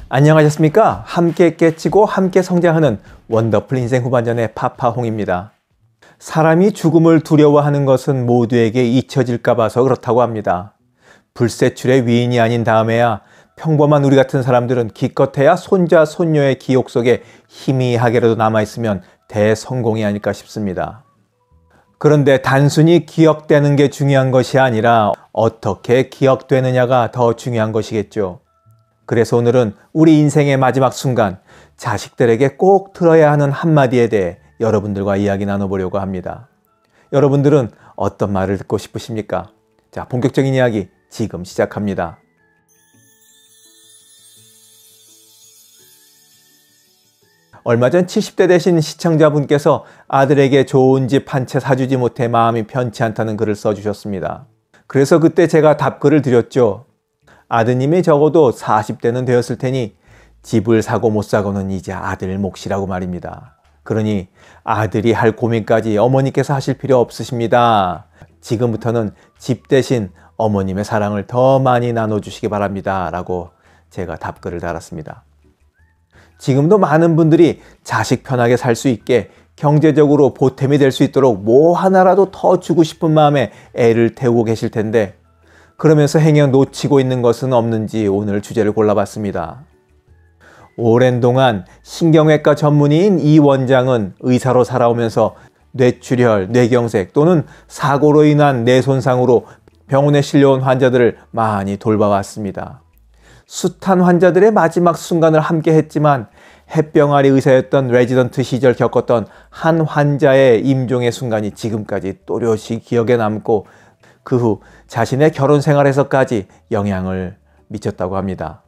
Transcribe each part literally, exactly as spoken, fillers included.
안녕하셨습니까? 함께 깨치고 함께 성장하는 원더풀 인생 후반전의 파파홍입니다. 사람이 죽음을 두려워하는 것은 모두에게 잊혀질까 봐서 그렇다고 합니다. 불세출의 위인이 아닌 다음에야 평범한 우리 같은 사람들은 기껏해야 손자 손녀의 기억 속에 희미하게라도 남아있으면 대성공이 아닐까 싶습니다. 그런데 단순히 기억되는 게 중요한 것이 아니라 어떻게 기억되느냐가 더 중요한 것이겠죠. 그래서 오늘은 우리 인생의 마지막 순간, 자식들에게 꼭 들어야 하는 한마디에 대해 여러분들과 이야기 나눠보려고 합니다. 여러분들은 어떤 말을 듣고 싶으십니까? 자, 본격적인 이야기 지금 시작합니다. 얼마 전 칠십 대 되신 시청자분께서 아들에게 좋은 집 한 채 사주지 못해 마음이 편치 않다는 글을 써주셨습니다. 그래서 그때 제가 답글을 드렸죠. 아드님이 적어도 사십 대는 되었을 테니 집을 사고 못 사고는 이제 아들 몫이라고 말입니다. 그러니 아들이 할 고민까지 어머니께서 하실 필요 없으십니다. 지금부터는 집 대신 어머님의 사랑을 더 많이 나눠주시기 바랍니다. 라고 제가 답글을 달았습니다. 지금도 많은 분들이 자식 편하게 살 수 있게 경제적으로 보탬이 될 수 있도록 뭐 하나라도 더 주고 싶은 마음에 애를 태우고 계실 텐데 그러면서 행여 놓치고 있는 것은 없는지 오늘 주제를 골라봤습니다. 오랜 동안 신경외과 전문의인 이 원장은 의사로 살아오면서 뇌출혈, 뇌경색 또는 사고로 인한 뇌 손상으로 병원에 실려온 환자들을 많이 돌봐왔습니다. 숱한 환자들의 마지막 순간을 함께 했지만 햇병아리 의사였던 레지던트 시절 겪었던 한 환자의 임종의 순간이 지금까지 또렷이 기억에 남고 그 후 자신의 결혼 생활에서까지 영향을 미쳤다고 합니다.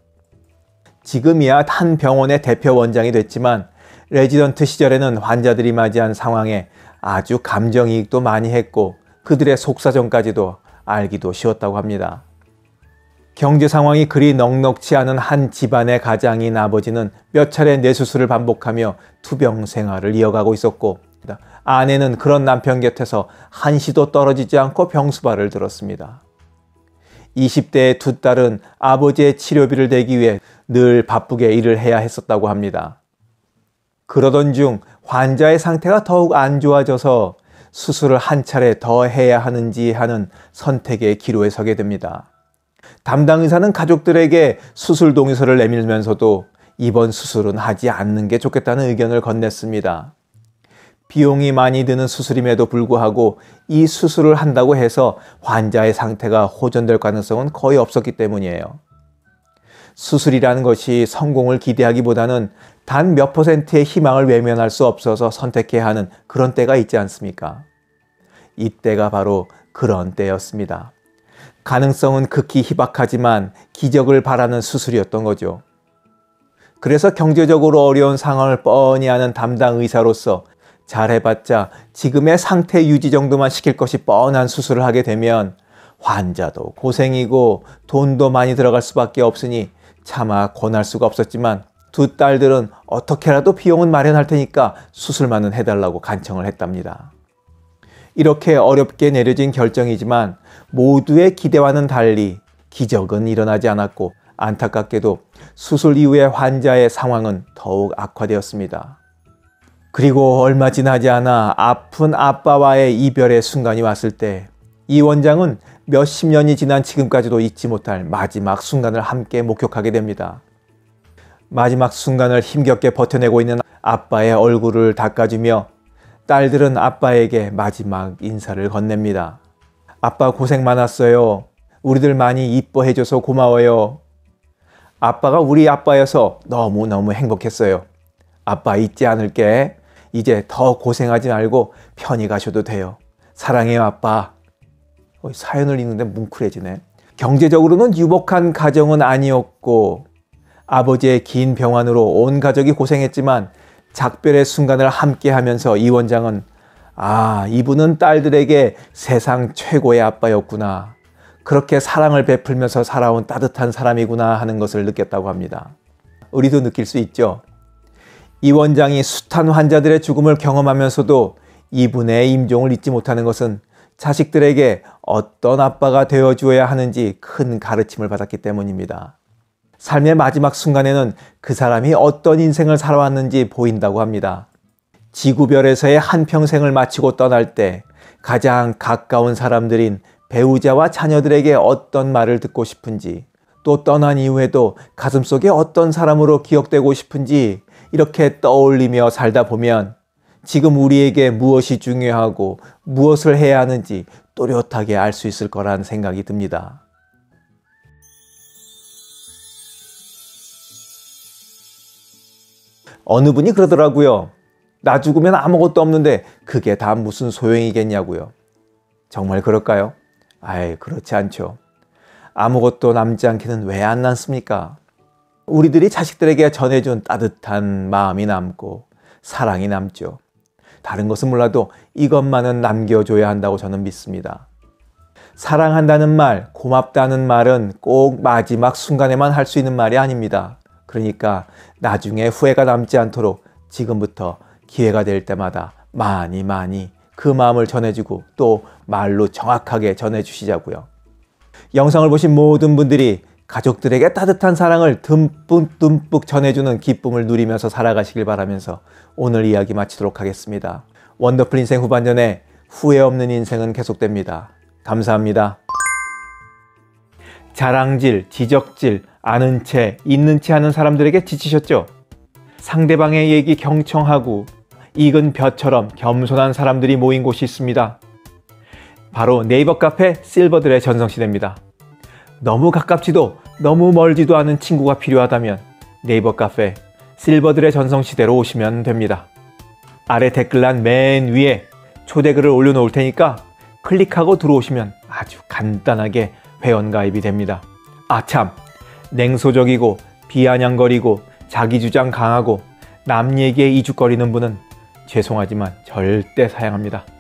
지금이야 한 병원의 대표 원장이 됐지만 레지던트 시절에는 환자들이 맞이한 상황에 아주 감정이입도 많이 했고 그들의 속사정까지도 알기도 쉬웠다고 합니다. 경제 상황이 그리 넉넉지 않은 한 집안의 가장인 아버지는 몇 차례 뇌수술을 반복하며 투병 생활을 이어가고 있었고 아내는 그런 남편 곁에서 한시도 떨어지지 않고 병수발을 들었습니다. 이십 대의 두 딸은 아버지의 치료비를 대기 위해 늘 바쁘게 일을 해야 했었다고 합니다. 그러던 중 환자의 상태가 더욱 안 좋아져서 수술을 한 차례 더 해야 하는지 하는 선택의 기로에 서게 됩니다. 담당 의사는 가족들에게 수술 동의서를 내밀면서도 이번 수술은 하지 않는 게 좋겠다는 의견을 건넸습니다. 비용이 많이 드는 수술임에도 불구하고 이 수술을 한다고 해서 환자의 상태가 호전될 가능성은 거의 없었기 때문이에요. 수술이라는 것이 성공을 기대하기보다는 단 몇 퍼센트의 희망을 외면할 수 없어서 선택해야 하는 그런 때가 있지 않습니까? 이때가 바로 그런 때였습니다. 가능성은 극히 희박하지만 기적을 바라는 수술이었던 거죠. 그래서 경제적으로 어려운 상황을 뻔히 아는 담당 의사로서 잘해봤자 지금의 상태 유지 정도만 시킬 것이 뻔한 수술을 하게 되면 환자도 고생이고 돈도 많이 들어갈 수밖에 없으니 차마 권할 수가 없었지만 두 딸들은 어떻게라도 비용은 마련할 테니까 수술만은 해달라고 간청을 했답니다. 이렇게 어렵게 내려진 결정이지만 모두의 기대와는 달리 기적은 일어나지 않았고 안타깝게도 수술 이후의 환자의 상황은 더욱 악화되었습니다. 그리고 얼마 지나지 않아 아픈 아빠와의 이별의 순간이 왔을 때 이 원장은 몇십 년이 지난 지금까지도 잊지 못할 마지막 순간을 함께 목격하게 됩니다. 마지막 순간을 힘겹게 버텨내고 있는 아빠의 얼굴을 닦아주며 딸들은 아빠에게 마지막 인사를 건넵니다. 아빠 고생 많았어요. 우리들 많이 이뻐해줘서 고마워요. 아빠가 우리 아빠여서 너무너무 행복했어요. 아빠 잊지 않을게. 이제 더 고생하지 말고 편히 가셔도 돼요. 사랑해요 아빠. 사연을 읽는데 뭉클해지네. 경제적으로는 유복한 가정은 아니었고 아버지의 긴 병환으로 온 가족이 고생했지만 작별의 순간을 함께 하면서 이 원장은 아, 이분은 딸들에게 세상 최고의 아빠였구나. 그렇게 사랑을 베풀면서 살아온 따뜻한 사람이구나 하는 것을 느꼈다고 합니다. 우리도 느낄 수 있죠. 이 원장이 숱한 환자들의 죽음을 경험하면서도 이분의 임종을 잊지 못하는 것은 자식들에게 어떤 아빠가 되어주어야 하는지 큰 가르침을 받았기 때문입니다. 삶의 마지막 순간에는 그 사람이 어떤 인생을 살아왔는지 보인다고 합니다. 지구별에서의 한평생을 마치고 떠날 때 가장 가까운 사람들인 배우자와 자녀들에게 어떤 말을 듣고 싶은지, 또 떠난 이후에도 가슴속에 어떤 사람으로 기억되고 싶은지 이렇게 떠올리며 살다 보면 지금 우리에게 무엇이 중요하고 무엇을 해야 하는지 또렷하게 알 수 있을 거란 생각이 듭니다. 어느 분이 그러더라고요. 나 죽으면 아무것도 없는데 그게 다 무슨 소용이겠냐고요. 정말 그럴까요? 아이, 그렇지 않죠. 아무것도 남지 않기는 왜 안 남습니까? 우리들이 자식들에게 전해준 따뜻한 마음이 남고 사랑이 남죠. 다른 것은 몰라도 이것만은 남겨줘야 한다고 저는 믿습니다. 사랑한다는 말, 고맙다는 말은 꼭 마지막 순간에만 할 수 있는 말이 아닙니다. 그러니까 나중에 후회가 남지 않도록 지금부터 기회가 될 때마다 많이 많이 그 마음을 전해주고 또 말로 정확하게 전해주시자고요. 영상을 보신 모든 분들이 가족들에게 따뜻한 사랑을 듬뿍 듬뿍 전해주는 기쁨을 누리면서 살아가시길 바라면서 오늘 이야기 마치도록 하겠습니다. 원더풀 인생 후반전에 후회 없는 인생은 계속됩니다. 감사합니다. 자랑질, 지적질, 아는 채, 있는 채 하는 사람들에게 지치셨죠? 상대방의 얘기 경청하고 익은 벼처럼 겸손한 사람들이 모인 곳이 있습니다. 바로 네이버 카페 실버들의 전성시대입니다. 너무 가깝지도 너무 멀지도 않은 친구가 필요하다면 네이버 카페 실버들의 전성시대로 오시면 됩니다. 아래 댓글란 맨 위에 초대글을 올려놓을 테니까 클릭하고 들어오시면 아주 간단하게 회원가입이 됩니다. 아 참! 냉소적이고 비아냥거리고 자기주장 강하고 남 얘기에 이죽거리는 분은 죄송하지만 절대 사양합니다.